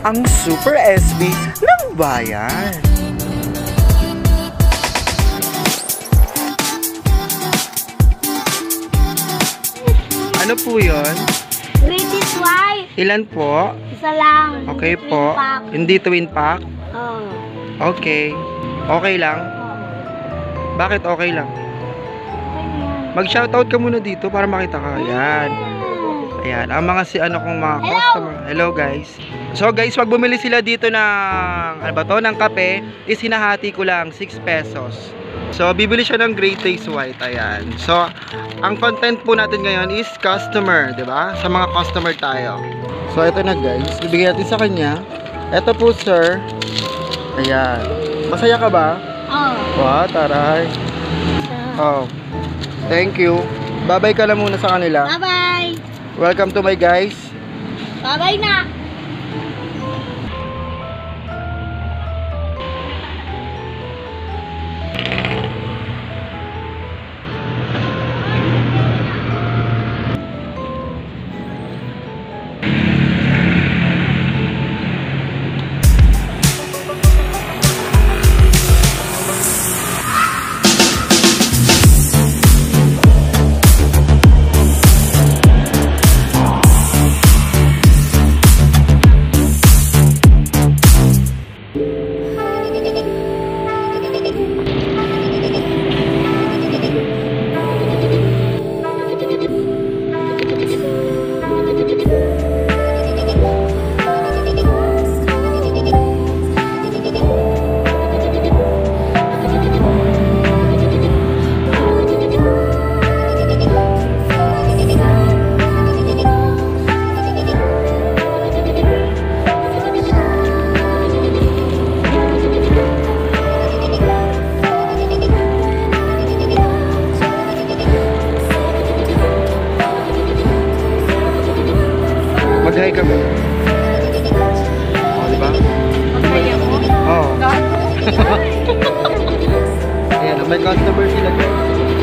ang Super SB ng bayan. Ano po yun? British White. Ilan po? Isa lang. Okay po. Hindi twin pack? Oo. Okay. Okay lang? Bakit okay lang? Mag-shoutout ka muna dito para makita ka. Ayan. Ayan. Ang mga kong mga customer. Hello guys. So guys, pag bumili sila dito ng, ano ba to, ng kape, is hinahati ko lang 6 pesos. So, bibili siya ng Great Taste White. Ayan. So, ang content po natin ngayon is customer, di ba? Sa mga customer tayo. So, ito na guys. Bibigyan natin sa kanya. Ito po, sir. Ayan. Masaya ka ba? Oo. Wow, taray. Oh. Thank you. Bye-bye ka na muna sa kanila. Bye-bye. Welcome to my guys. Bye-bye na. Mag-hi ka ba? O, diba? Mag-hi ako? Oo. Ayan, may customer sila guys.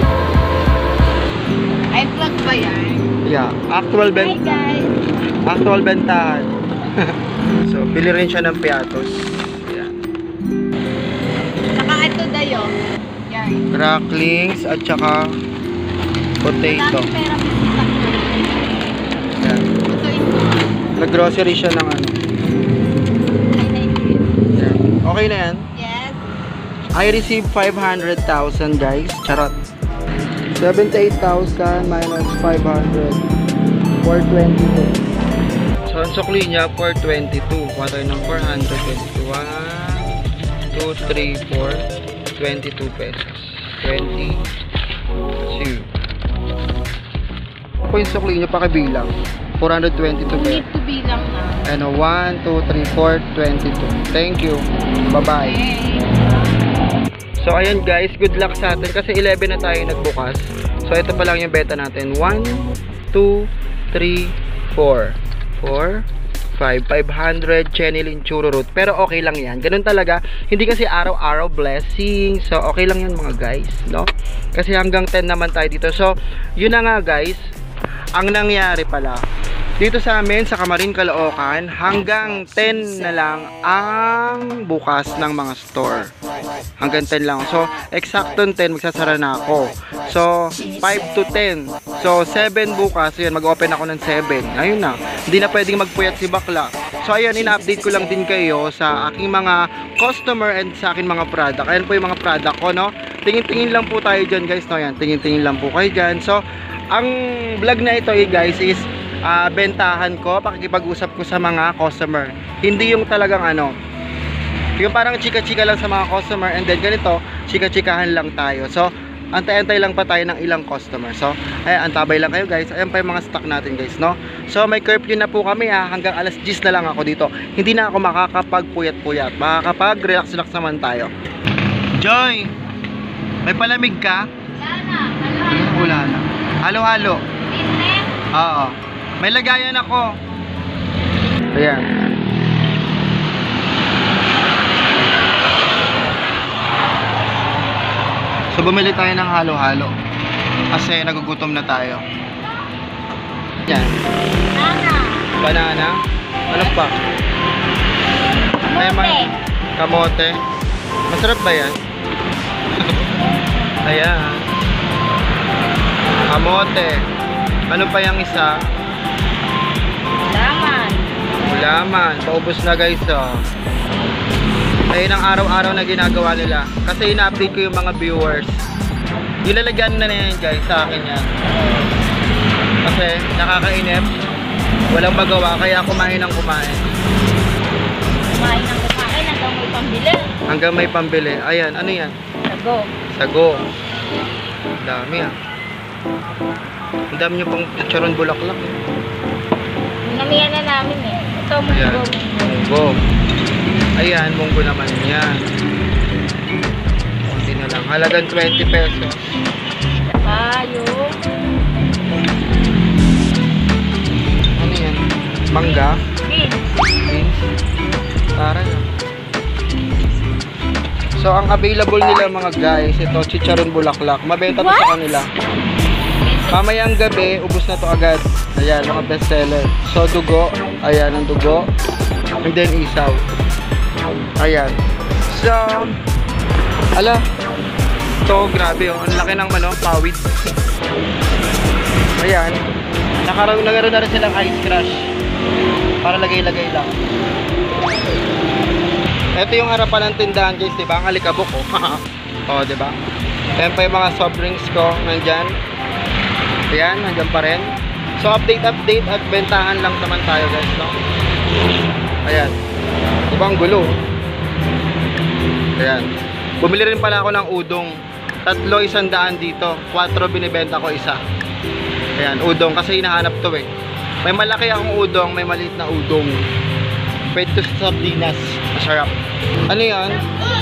Ay, vlog ba yan? Yeah, actual Hi guys. actual bentahan. So, bili rin siya ng piatos. Ayan. Saka ito dayo. Yan. Cracklings at saka potato. Dami pera bisita ko. Ayan. Ito. Nag-grocery siya ng ano. I like it. Ayan. Okay na yan. Yes. I received 500,000 guys. Charot. 78,000 minus 500. 422. So, ang sukli niya, 422. Kuha tayo ng 422. 1, 2, 3, 4. 22 pesos. 22. Ako yung sukli niya, pakibilang. 422 pesos. Need to be lang na. Ano, 1, 2, 3, 4, 22. Thank you. Bye-bye. Okay. So, ayan guys, good luck sa atin kasi 11 na tayo nagbukas. So, ito pa lang yung beta natin. 1, 2, 3, 4. 4, 5. 500 Chenilin Chururut. Pero okay lang yan. Ganun talaga. Hindi kasi araw-araw blessing. So, okay lang yan mga guys. No? Kasi hanggang 10 naman tayo dito. So, yun na nga guys. Ang nangyari pala. Dito sa amin, sa Camarin, Caloocan, hanggang 10 na lang ang bukas ng mga store. Hanggang 10 lang. So, eksaktong 10, magsasara na ako. So, 5 to 10. So, 7 bukas. Ayan, mag-open ako ng 7. Ayun na. Hindi na pwedeng magpuyat si bakla. So, ayan, ina-update ko lang din kayo sa aking mga customer and sa aking mga product. Ayan po yung mga product ko, no? Tingin-tingin lang po tayo dyan, guys, no? Ayan, tingin-tingin lang po kayo dyan. So, ang vlog na ito, guys, is bentahan ko, pakikipag-usap ko sa mga customer. Hindi yung talagang ano, yung parang chika-chika lang sa mga customer and then ganito, chika-chikahan lang tayo. So, antay-antay lang pa tayo ng ilang customer. So, antabay lang kayo guys. Ayan pa yung mga stock natin guys, no? So, may curfew na po kami ha. Hanggang alas 10 na lang ako dito. Hindi na ako makakapag-puyat-puyat. Makakapag-relax-relax naman tayo. Joy! May palamig ka? Wala na. Wala na. Halo-halo. Business. Oo. May lagayan ako. Ayan. So, bumili tayo ng halo-halo. Kasi nagugutom na tayo. Ayan. Banana. Banana. Ano pa? May mga kamote. Masarap ba yan? Ayan. Kamote. Ano pa yung isa? Laman. Gulaman. Paubos na guys, oh. Ayun ang araw-araw na ginagawa nila. Kasi ina-update ko yung mga viewers. Ilalagyan na yan guys sa akin yan. Kasi nakakainip. Walang magawa kaya kumain ng kumain. Kumain ng kumain hanggang may pambili. Hanggang may pambili. Ayan, ano yan? Sago. Sago. Dami ah. Ang dami nyo pang chicharon bulaklak. Namiyan na namin eh. Ito Ayan. munggo. Munggo. Ayan, munggo naman yan. Kunti na lang. Halagang 20 pesos. Saka yung Ano yan? Mangga? beans. Beans? Tara na. So, ang available nila mga guys, ito, chicharon bulaklak. Mabenta to sa kanila. Mamayang gabi, ubos na to agad. Ayan, mga best seller. So, dugo. Ayan, ang dugo. And then, isaw. Ayan. So, ala. Ito, grabe oh. Ang laki ng manok, pawid. Ayan. Nagkaroon na rin silang ice crush. Para lagay-lagay lang. Ito yung harapan ng tindahan guys, diba? Ang alikabok oh. Oh, diba? Ayan pa yung mga soft drinks ko. Nandyan. Ayan, nandyan pa rin. So, update at bentahan lang naman tayo guys, no? Ayan. Diba ang gulo? Ayan. Bumili rin pala ako ng udong. 3, 100 dito. 4 binibenta ko isa. Ayan, udong. Kasi hinahanap to eh. May malaki akong udong, may maliit na udong. Pwede to sa sardinas. Masarap. Ano yan?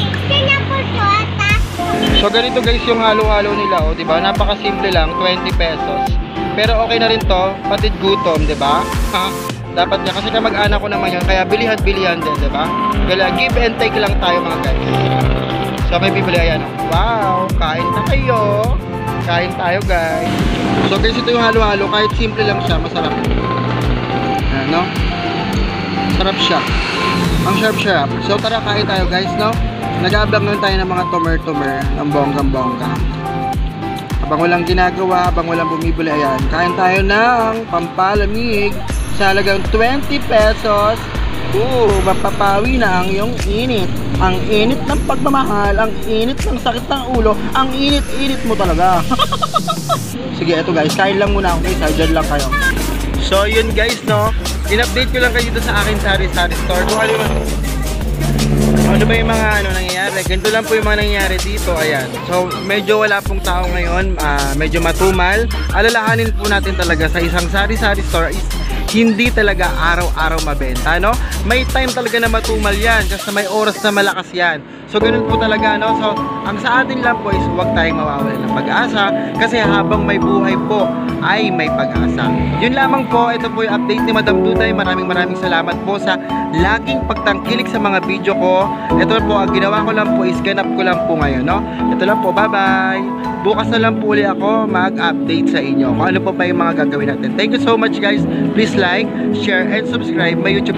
So ganito guys yung halo-halo nila, oh, 'di ba? Napakasimple lang, 20 pesos. Pero okay na rin 'to, patid gutom, 'di ba? Dapat niya kasi kamag-anak ko naman 'yan, kaya bilihan din, 'di ba? Kaya give and take lang tayo mga guys. So may bibili ayan, oh. Wow, kain na kayo. Kain tayo, guys. So guys, ito yung halo-halo, kahit simple lang siya, masarap. Ayan, no? Sarap siya. Ang sharp-sharp. So tara, kain tayo guys, no? Nag-aabang lang tayo ng mga tumer-tumer ng bonggang-bongga. Habang walang ginagawa, habang walang bumibili, ayan. Kain tayo ng pampalamig sa halagang 20 pesos. Mapapawi na ang iyong init. Ang init ng pagmamahal, ang init ng sakit ng ulo, ang init-init mo talaga. Sige, eto guys, kain lang muna ako guys, dyan lang kayo. So yun guys, no? In-update ko lang kayo dito sa akin sari-sari store. Kung ano ba yung mga nangyayari. Ganito lang po yung mga nangyayari dito. Ayan. So medyo wala pong tao ngayon. Medyo matumal. Alalahanin po natin talaga sa isang sari-sari store is hindi talaga araw-araw mabenta, no? May time talaga na matumal yan kasi may oras na malakas yan. So ganun po talaga, no? So ang sa atin lang po is huwag tayong mawawala ng pag-asa kasi habang may buhay po ay may pag-asa. Yun lamang po, ito po yung update ni Madam Duday. Maraming salamat po sa laging pagtangkilik sa mga video ko. Ito po, ang ginawa ko lang po is ganap ko lang po ngayon, no? Ito lang po, bye-bye! Bukas na lang po ulit ako mag-update sa inyo kung ano pa yung mga gagawin natin. Thank you so much guys. Please like, share, and subscribe my YouTube.